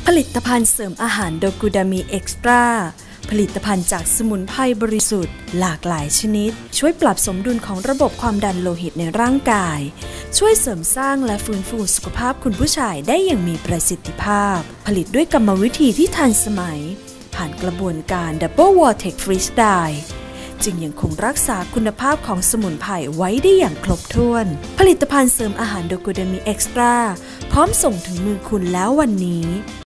ผลิตภัณฑ์เสริมอาหารโดกูดามีเอ็กซ์ตร้าผลิตภัณฑ์จากสมุนไพรบริสุทธิ์หลากหลายชนิดช่วยปรับสมดุลของระบบความดันโลหิตในร่างกายช่วยเสริมสร้างและฟื้นฟูสุขภาพคุณผู้ชายได้อย่างมีประสิทธิภาพผลิตด้วยกรรมวิธีที่ทันสมัยผ่านกระบวนการ Double Vortex Freeze Dry จึงยังคงรักษาคุณภาพของสมุนไพรไว้ได้อย่างครบถ้วนผลิตภัณฑ์เสริมอาหารโดกูดามีเอ็กซ์ตร้าพร้อมส่งถึงมือคุณแล้ววันนี้